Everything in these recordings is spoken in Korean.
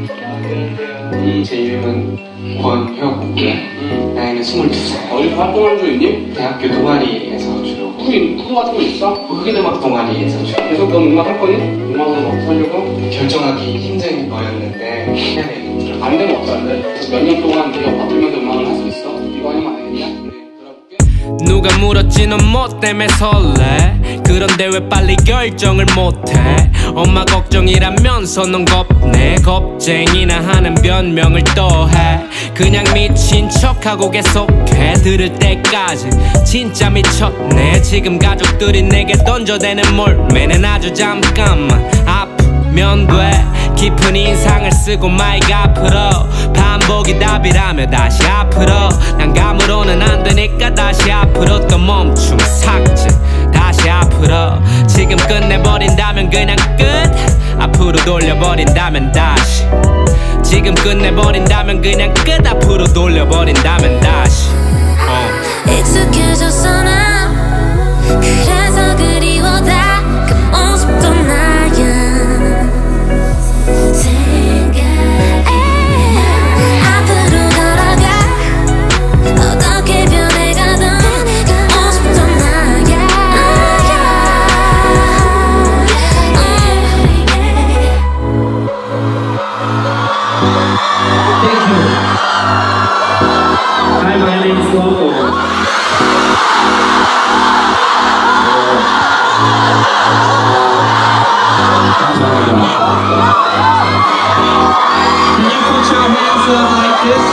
제 이름은 권혁우고요. 나이는 22살. 어디서 활동하는 중이니? 대학교 동아리에서 주로. 후보 같은 거 있어? 흑인음악 동아리에서 주로. 계속 넌 음악 할 거니? 음악으로 하려고? 결정하기 힘든 거였는데 해내는. 안 되면 어떡할래? 몇 년 동안 네가 버티면서 음악을 할 수 있어? 이거 하면 안 되겠냐? 누가 물었지 넌 뭐 때문에 설레? 그런데 왜 빨리 결정을 못해? 엄마 걱정이라면서 넌 겁내. 겁쟁이나 하는 변명을 또해. 그냥 미친 척하고 계속해. 들을 때까지 진짜 미쳤네. 지금 가족들이 내게 던져대는 몰매는 아주 잠깐만 아프면 돼. 깊은 인상을 쓰고 마이크 앞으로 반복이 답이라며 다시 앞으로. 난 감으로는 안 되니까 다시 앞으로 또 멈춤 삭제 다시 앞으로. 지금 끝내버린다면 그냥 끝. 앞으로 돌려버린다면 다시. 지금 끝내버린다면 그냥 끝. 앞으로 돌려버린다면 다시. 익숙해졌어 나. 그래서 그리워 다 그 모습도 나야. 생각이 앞으로 걸어가. 어떻게 변해가던 그 모습도 나야. Thank you. Hi, my name is Loco. Can you put your hands up like this?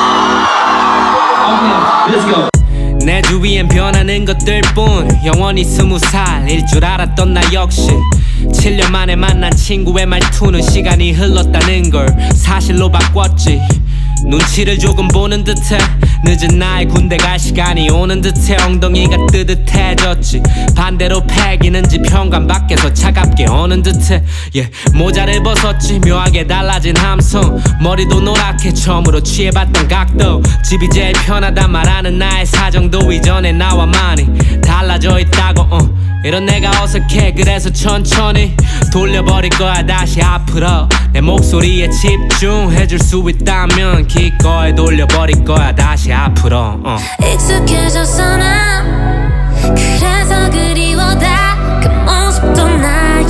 Okay, let's go. 내 주위엔 변하는 것들뿐. 영원히 20살일 줄 알았던 나 역시 7년 만에 만난 친구의 말투는 시간이 흘렀다는 걸 사실로 바꿨지. 눈치를 조금 보는 듯해. 늦은 나이 군대 갈 시간이 오는 듯해. 엉덩이가 뜨뜻해졌지. 반대로 패기는지 현관 밖에서 차갑게 오는 듯해. 모자를 벗었지. 묘하게 달라진 함성. 머리도 노랗게 처음으로 취해봤던 각도. 집이 제일 편하단 말하는 나의 사정도 이전에 나와 많이 달라져 있다고. 이런 내가 어색해. 그래서 천천히 돌려버릴 거야 다시 앞으로. 내 목소리에 집중해줄 수 있다면 기꺼이 돌려버릴 거야 다시 앞으로. 익숙해졌어 나. 그래서 그리워 다 그 모습도 나야.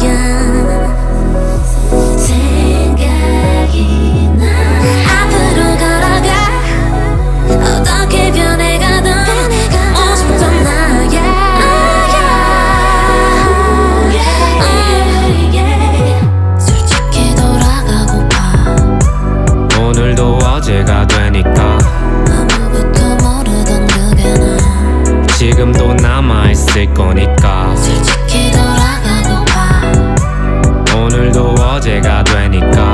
생각이 나. 앞으로 걸어가. 어떻게 변해가던 그 모습도 나야. 솔직히 돌아가고파. 오늘도 어제가 되니까 아무것도 모르던 그게 나. 지금도 남아있을 거니까. 솔직히 돌아가고파. 오늘도 어제가 되니까